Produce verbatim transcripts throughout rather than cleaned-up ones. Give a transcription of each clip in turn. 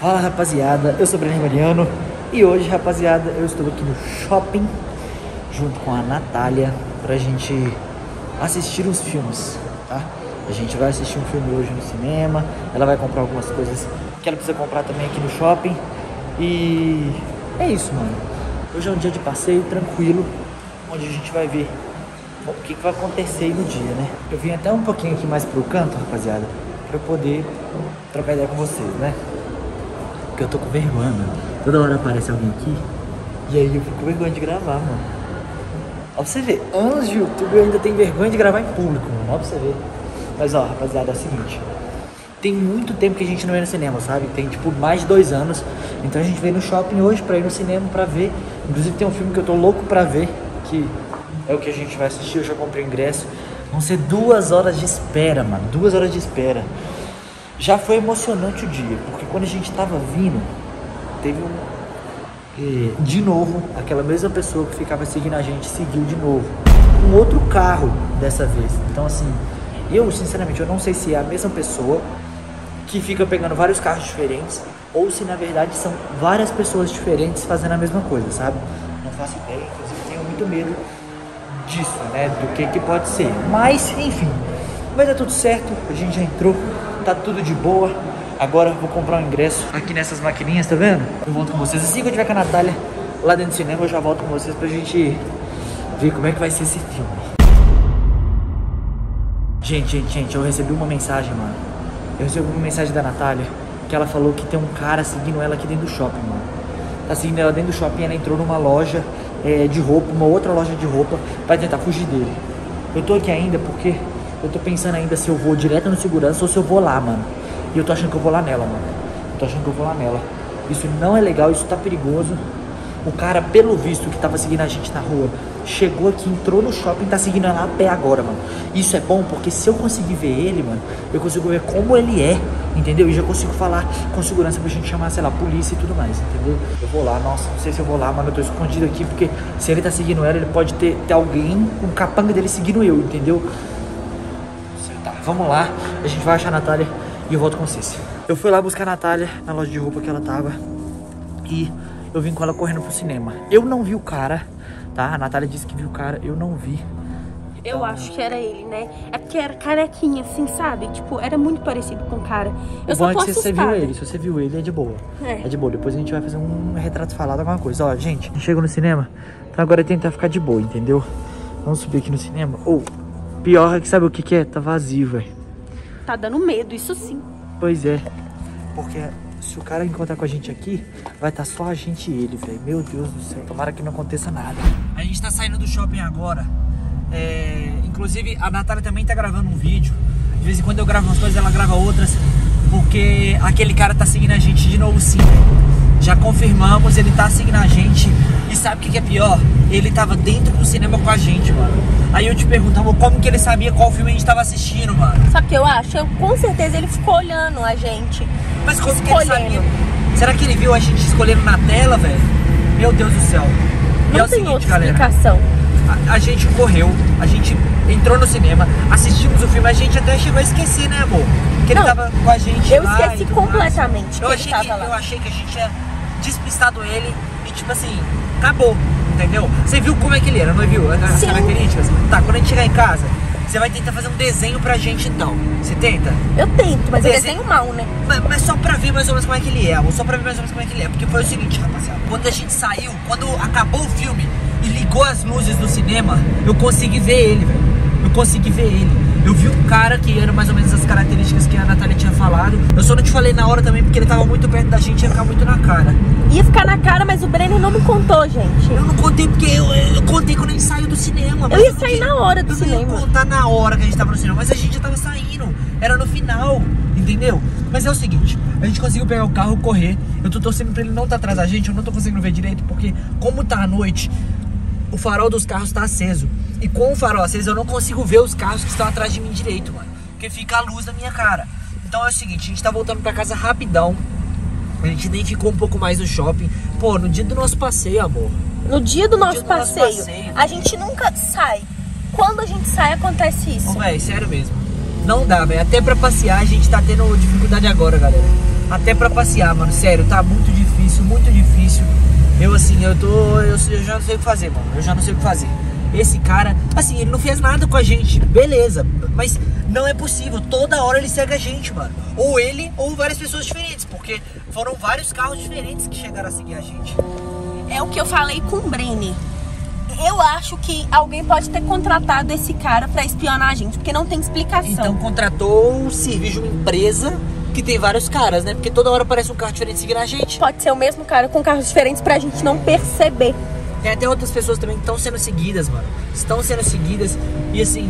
Fala rapaziada, eu sou o Breno Mariano e hoje, rapaziada, eu estou aqui no shopping junto com a Natália pra gente assistir uns filmes, tá? A gente vai assistir um filme hoje no cinema, ela vai comprar algumas coisas que ela precisa comprar também aqui no shopping e é isso, mano. Hoje é um dia de passeio tranquilo, onde a gente vai ver o que, que vai acontecer aí no dia, né? Eu vim até um pouquinho aqui mais pro canto, rapaziada, pra eu poder trocar ideia com vocês, né? Porque eu tô com vergonha, mano. Toda hora aparece alguém aqui e aí eu fico com vergonha de gravar, mano. Ó pra você ver, anos de YouTube eu ainda tenho vergonha de gravar em público, mano. Ó pra você ver. Mas ó, rapaziada, é o seguinte. Tem muito tempo que a gente não ia no cinema, sabe? Tem tipo mais de dois anos. Então a gente veio no shopping hoje pra ir no cinema pra ver. Inclusive tem um filme que eu tô louco pra ver, que é o que a gente vai assistir. Eu já comprei o ingresso. Vão ser duas horas de espera, mano. Duas horas de espera. Já foi emocionante o dia, porque quando a gente tava vindo, teve um... Eh, de novo, aquela mesma pessoa que ficava seguindo a gente, seguiu de novo. Um outro carro dessa vez. Então assim, eu sinceramente, eu não sei se é a mesma pessoa que fica pegando vários carros diferentes, ou se na verdade são várias pessoas diferentes fazendo a mesma coisa, sabe? Não faço ideia, inclusive tenho muito medo disso, né? Do que que pode ser. Mas, enfim, vai dar tudo certo, a gente já entrou. Tá tudo de boa. Agora eu vou comprar um ingresso aqui nessas maquininhas, tá vendo? Eu volto com vocês. Assim que eu tiver com a Natália lá dentro do cinema, eu já volto com vocês pra gente ver como é que vai ser esse filme. Gente, gente, gente, eu recebi uma mensagem, mano. Eu recebi uma mensagem da Natália que ela falou que tem um cara seguindo ela aqui dentro do shopping, mano. Tá seguindo ela dentro do shopping, ela entrou numa loja é, de roupa, uma outra loja de roupa, pra tentar fugir dele. Eu tô aqui ainda porque eu tô pensando ainda se eu vou direto no segurança ou se eu vou lá, mano. E eu tô achando que eu vou lá nela, mano. Eu tô achando que eu vou lá nela. Isso não é legal, isso tá perigoso. O cara, pelo visto, que tava seguindo a gente na rua, chegou aqui, entrou no shopping e tá seguindo ela a pé agora, mano. Isso é bom porque se eu conseguir ver ele, mano, eu consigo ver como ele é, entendeu? E já consigo falar com segurança pra gente chamar, sei lá, polícia e tudo mais, entendeu? Eu vou lá, nossa, não sei se eu vou lá, mano. Eu tô escondido aqui porque se ele tá seguindo ela, ele pode ter, ter alguém, um capanga dele seguindo eu, entendeu? Vamos lá, a gente vai achar a Natália e eu volto com vocês. Eu fui lá buscar a Natália na loja de roupa que ela tava e eu vim com ela correndo pro cinema. Eu não vi o cara, tá? A Natália disse que viu o cara, eu não vi. Então... Eu acho que era ele, né? É porque era carequinha, assim, sabe? Tipo, era muito parecido com o cara. Eu o só bom tô é que se você viu assustada. ele, se você viu ele é de boa. É. É de boa, depois a gente vai fazer um retrato falado, alguma coisa. Ó, gente, chegou no cinema, então agora é tentar ficar de boa, entendeu? Vamos subir aqui no cinema. Ou... Oh, pior é que sabe o que que é? Tá vazio, velho. Tá dando medo, isso sim. Pois é. Porque se o cara encontrar com a gente aqui, vai estar só a gente e ele, velho. Meu Deus do céu, tomara que não aconteça nada. A gente tá saindo do shopping agora. É... Inclusive, a Natália também tá gravando um vídeo. De vez em quando eu gravo umas coisas, ela grava outras. Porque aquele cara tá seguindo a gente de novo sim, velho. Já confirmamos, ele tá seguindo a gente. E sabe o que que é pior? Ele tava dentro do cinema com a gente, mano. Aí eu te pergunto, amor, como que ele sabia qual filme a gente tava assistindo, mano? Sabe o que eu acho? Eu, com certeza ele ficou olhando a gente. Mas como que ele sabia? Será que ele viu a gente escolhendo na tela, velho? Meu Deus do céu. Não e é o tem seguinte, outra galera. explicação. A, a gente correu, a gente entrou no cinema, assistimos o filme, a gente até chegou a esquecer, né, amor? Que ele Não, tava com a gente eu lá esqueci e tudo completamente mais. que Eu ele achei tava que, lá. eu achei que a gente tinha despistado ele e tipo assim, acabou, entendeu? Você viu como é que ele era, não viu? As Sim. características? Tá, quando a gente chegar em casa, você vai tentar fazer um desenho pra gente então. Você tenta? Eu tento, mas eu Desenho- desenho mal, né? Mas, mas só pra ver mais ou menos como é que ele é, amor. Só pra ver mais ou menos como é que ele é. Porque foi o seguinte, rapaziada. Quando a gente saiu, quando acabou o filme e ligou as luzes do cinema, eu consegui ver ele, velho. Eu consegui ver ele. Eu vi um cara que era mais ou menos as características que a Natália tinha falado. Eu só não te falei na hora também porque ele tava muito perto da gente e ia ficar muito na cara. Ia ficar na cara, mas o Brenner não me contou, gente. Eu não contei porque eu, eu contei quando a gente saiu do cinema. Eu ia sair na hora do eu cinema. Eu não ia contar na hora que a gente tava no cinema, mas a gente já tava saindo. Era no final, entendeu? Mas é o seguinte, a gente conseguiu pegar o carro, correr. Eu tô torcendo pra ele não tá atrás da gente. Eu não tô conseguindo ver direito porque como tá à noite, o farol dos carros tá aceso. E com o farol aceso eu não consigo ver os carros que estão atrás de mim direito, mano. Porque fica a luz na minha cara. Então é o seguinte, a gente tá voltando pra casa rapidão. A gente nem ficou um pouco mais no shopping. Pô, no dia do nosso passeio, amor. No dia do, No nosso, dia do nosso passeio, passeio, a gente nunca sai. Quando a gente sai, acontece isso. Ô, véi, sério mesmo. Não dá, velho. Até pra passear a gente tá tendo dificuldade agora, galera. até pra passear, mano. Sério, tá muito difícil, muito difícil. Eu, assim, eu tô... Eu, eu já não sei o que fazer, mano. Eu já não sei o que fazer. Esse cara, assim, ele não fez nada com a gente, beleza. Mas não é possível. Toda hora ele segue a gente, mano. Ou ele, ou várias pessoas diferentes. Porque foram vários carros diferentes que chegaram a seguir a gente. É o que eu falei com o Brenner. Eu acho que alguém pode ter contratado esse cara pra espionar a gente, porque não tem explicação. Então contratou um serviço de uma empresa que tem vários caras, né? Porque toda hora aparece um carro diferente seguindo a gente. Pode ser o mesmo cara com carros diferentes pra gente não perceber. Tem até outras pessoas também que estão sendo seguidas, mano. Estão sendo seguidas e assim...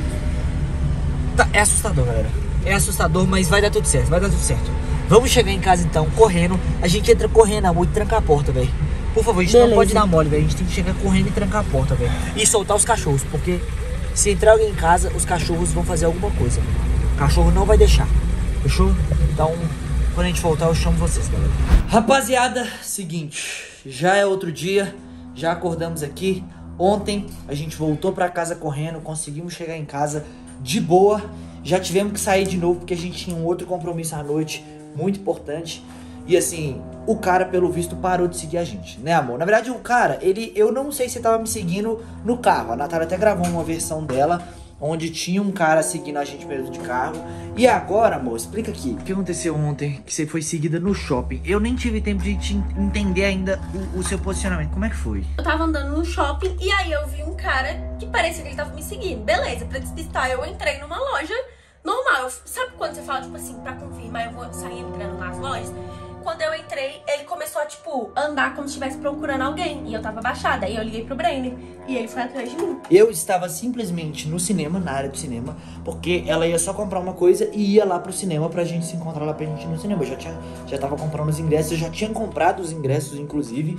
Tá, é assustador, galera. É assustador, mas vai dar tudo certo, vai dar tudo certo. Vamos chegar em casa então, correndo. A gente entra correndo, amor, e tranca a porta, velho. Por favor, a gente Beleza. não pode dar mole, velho. A gente tem que chegar correndo e trancar a porta, velho. E soltar os cachorros, porque se entrar alguém em casa, os cachorros vão fazer alguma coisa. O cachorro não vai deixar. Fechou? Então, quando a gente voltar, eu chamo vocês, galera. Rapaziada, seguinte. Já é outro dia. Já acordamos aqui. Ontem a gente voltou pra casa correndo. Conseguimos chegar em casa de boa. Já tivemos que sair de novo porque a gente tinha um outro compromisso à noite muito importante. E assim, o cara, pelo visto, parou de seguir a gente, né, amor? Na verdade, o cara, ele, eu não sei se ele tava me seguindo no carro. A Natália até gravou uma versão dela, onde tinha um cara seguindo a gente mesmo de carro. E agora, amor, explica aqui. O que aconteceu ontem, que você foi seguida no shopping? Eu nem tive tempo de te entender ainda o, o seu posicionamento. Como é que foi? Eu tava andando no shopping e aí eu vi um cara que parecia que ele tava me seguindo. Beleza, pra despistar, eu entrei numa loja normal. Eu, sabe quando você fala, tipo assim, pra confirmar, eu vou sair entrando nas lojas? Quando eu entrei, ele começou a, tipo, andar como se estivesse procurando alguém. E eu tava abaixada. Aí eu liguei pro Brenner e ele foi atrás de mim. Eu estava simplesmente no cinema, na área do cinema, porque ela ia só comprar uma coisa e ia lá pro cinema pra gente se encontrar lá pra gente ir no cinema. Eu já, tinha, já tava comprando os ingressos, eu já tinha comprado os ingressos, inclusive,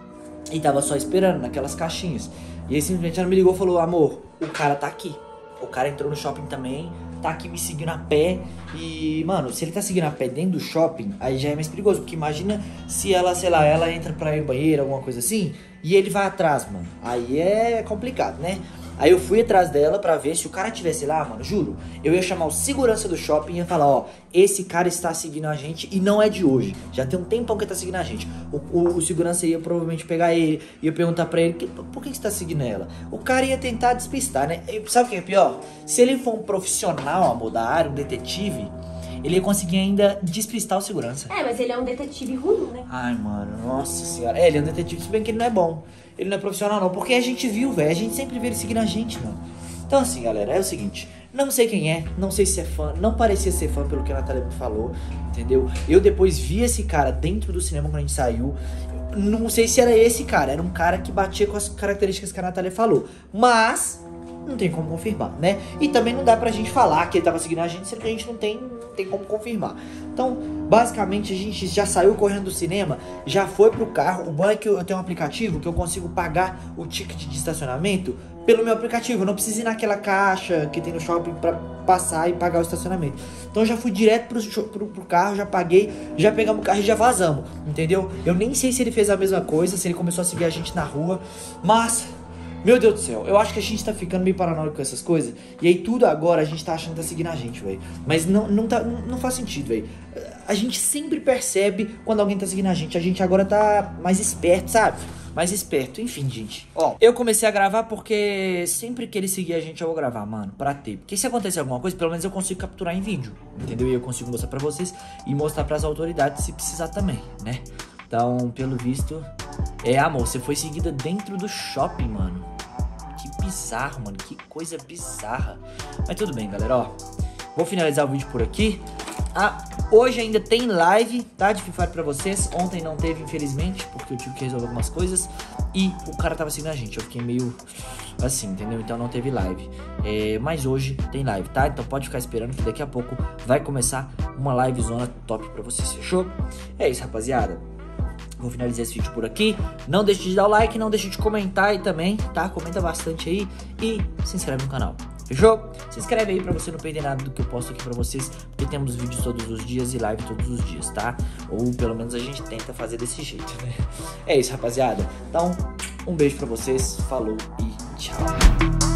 e tava só esperando naquelas caixinhas. E aí simplesmente ela me ligou e falou, amor, o cara tá aqui. O cara entrou no shopping também, tá aqui me seguindo a pé. E, mano, se ele tá seguindo a pé dentro do shopping, aí já é mais perigoso. Porque imagina se ela, sei lá, ela entra pra ir no banheiro, alguma coisa assim, e ele vai atrás, mano. Aí é complicado, né? Aí eu fui atrás dela pra ver se o cara tivesse lá, mano, juro. Eu ia chamar o segurança do shopping e ia falar, ó, esse cara está seguindo a gente e não é de hoje. Já tem um tempão que ele tá seguindo a gente. O, o, o segurança ia provavelmente pegar ele, ia perguntar pra ele, que, por que você tá seguindo ela? O cara ia tentar despistar, né? E sabe o que é pior? Se ele for um profissional, amor, da área, um detetive, ele ia conseguir ainda despistar o segurança. É, mas ele é um detetive ruim, né? Ai, mano, nossa senhora. É, ele é um detetive, se bem que ele não é bom. Ele não é profissional não, porque a gente viu, velho. A gente sempre vê ele seguindo a gente, mano. Então assim, galera, é o seguinte. Não sei quem é, não sei se é fã. Não parecia ser fã pelo que a Natália me falou, entendeu? Eu depois vi esse cara dentro do cinema quando a gente saiu. Não sei se era esse cara. Era um cara que batia com as características que a Natália falou. Mas não tem como confirmar, né? E também não dá pra gente falar que ele tava seguindo a gente, sendo que a gente não tem, não tem como confirmar. Então, basicamente, a gente já saiu correndo do cinema, já foi pro carro. O bom é que eu tenho um aplicativo que eu consigo pagar o ticket de estacionamento pelo meu aplicativo. Eu não preciso ir naquela caixa que tem no shopping pra passar e pagar o estacionamento. Então eu já fui direto pro, pro, pro carro, já paguei, já pegamos o carro e já vazamos, entendeu? Eu nem sei se ele fez a mesma coisa, se ele começou a seguir a gente na rua, mas... Meu Deus do céu, eu acho que a gente tá ficando meio paranoico com essas coisas. E aí tudo agora a gente tá achando que tá seguindo a gente, velho. Mas não, não, tá, não, não faz sentido, velho. A gente sempre percebe quando alguém tá seguindo a gente. A gente agora tá mais esperto, sabe? Mais esperto, enfim, gente. Ó, eu comecei a gravar porque sempre que ele seguir a gente eu vou gravar, mano, pra ter. Porque se acontecer alguma coisa, pelo menos eu consigo capturar em vídeo, entendeu? E eu consigo mostrar pra vocês e mostrar pras autoridades se precisar também, né? Então, pelo visto... É, amor, você foi seguida dentro do shopping, mano. Que bizarro, mano. Que coisa bizarra. Mas tudo bem, galera, ó. Vou finalizar o vídeo por aqui. Ah, hoje ainda tem live, tá? De Free Fire pra vocês. Ontem não teve, infelizmente, porque eu tive que resolver algumas coisas. E o cara tava seguindo a gente. Eu fiquei meio assim, entendeu? Então não teve live. É, mas hoje tem live, tá? Então pode ficar esperando que daqui a pouco vai começar uma livezona top pra vocês, fechou? É isso, rapaziada. Vou finalizar esse vídeo por aqui. Não deixe de dar o like, não deixe de comentar aí também, tá? Comenta bastante aí e se inscreve no canal. Fechou? Se inscreve aí pra você não perder nada do que eu posto aqui pra vocês, porque temos vídeos todos os dias e live todos os dias, tá? Ou pelo menos a gente tenta fazer desse jeito, né? É isso, rapaziada. Então, um beijo pra vocês, falou e tchau.